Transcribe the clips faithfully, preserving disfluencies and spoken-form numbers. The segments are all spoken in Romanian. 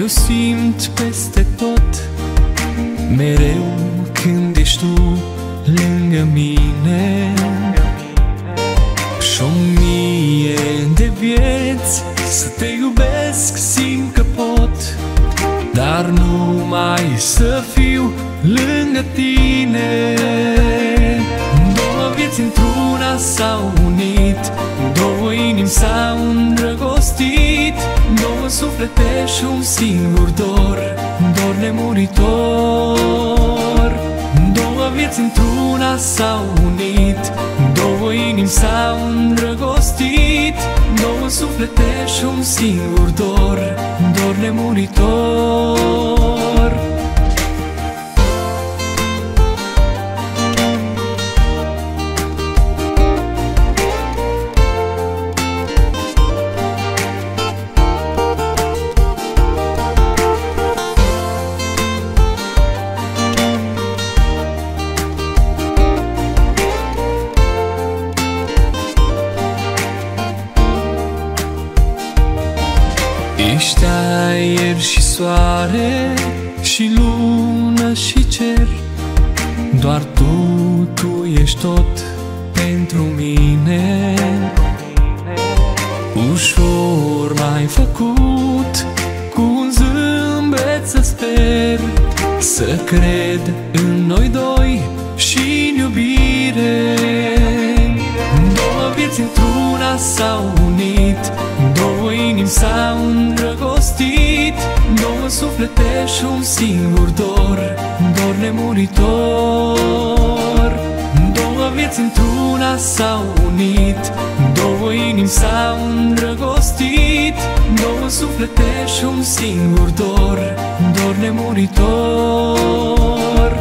Eu simt peste tot, mereu când ești tu lângă mine. Și-o mie de vieți să te iubesc simt că pot, dar numai să fiu lângă tine. Două vieți într-una s-au unit, două inimi s-au îndrăgostit, două suflete și un singur dor, dor nemuritor. Două vieți într-una s-au unit, două inimi s-au îndrăgostit, două suflete și un singur dor, dor nemuritor. Ești aer și soare și lună și cer, doar tu, tu ești tot pentru mine. Ușor m-ai făcut cu un zâmbet să sper, să cred în noi doi și în iubire. Două vieți într-una s-au unit, două inimi s-au îndrăgostit, două suflete și un singur dor, dor nemuritor. Două vieți într-una s-au unit, două inimi s-au îndrăgostit, două suflete și un singur dor, dor nemuritor.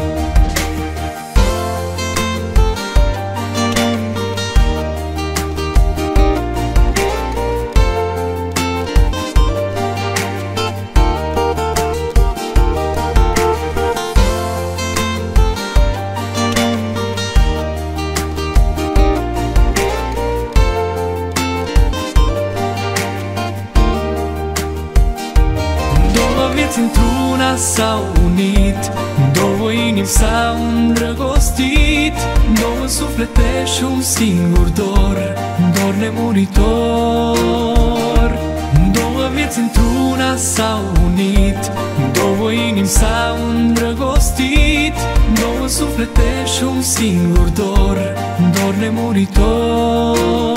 Două vieți într-una s-au unit, două inimi s-au îndrăgostit, două suflete și un singur dor, dor nemuritor. Două vieți într-una s-au unit, două inimi s-au îndrăgostit, două suflete și un singur dor, dor nemuritor.